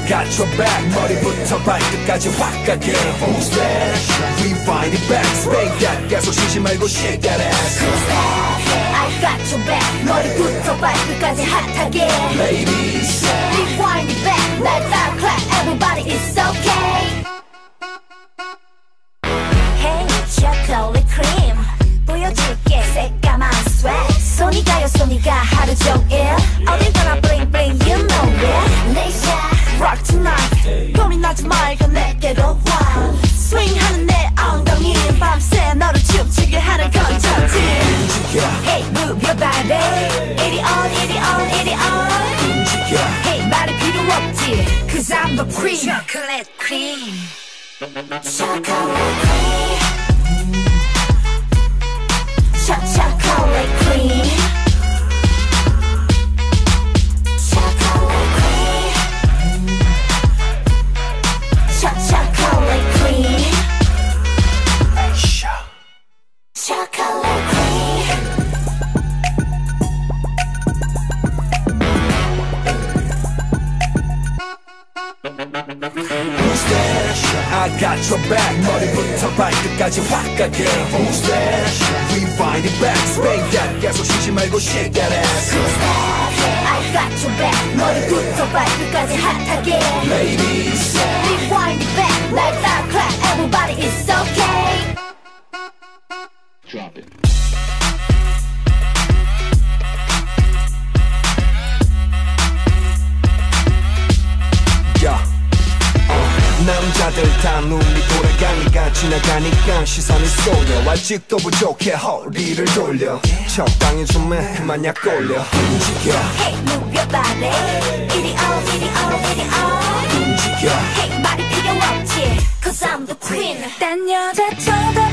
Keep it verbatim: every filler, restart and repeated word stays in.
got your back. 머리부터 발끝까지 확 가게. Who's that? Rewind it back. Spank that. 계속 쉬지 말고 shake that ass. Who's that? I got your back. 머리부터 발끝까지 핫하게. Ladies, rewind it back. 날 따라 clap. Everybody, it's okay. Hey, chocolate cream. 보여줄게 새까만 swag. 손이 가요 손이가 하루 종일. 어딜 가나 bling bling, you know it. 내 shot, rock tonight. 고민하지 말고 내게로 와. swing하는 내 엉덩이. 밤새 너를 춤추게 하는 건전지. Hey, move your body. 이리 on, 이리 on, 이리 on. Hey, 말이 필요 없지. Cause I'm the cream. Chocolate cream. Chocolate cream. Chocolate cream. Chocolate cream. Chocolate cream. Chocolate cream. who's that? I got your back. 머리부터 발끝까지 확 가게. Who's that? Rewind it back. Spank that. 계속 쉬지 말고 shake that ass. Who's that? I got your back. 머리부터 발끝까지 핫하게. Ladies, rewind it back. 날 따라 clap. Everybody, it's okay. Drop it. 남자들 다 눈이 돌아가니까 지나가니까 시선이 쏠려. 아직도 부족해 허리를 돌려. 적당히 좀 해 그만 약 올려. 움직여 Hey, move your body. 이리 on, 이리 on, 이리 on. 움직여 Hey, 말이 필요 없지. Cause I'm the queen. 딴 여자 쳐다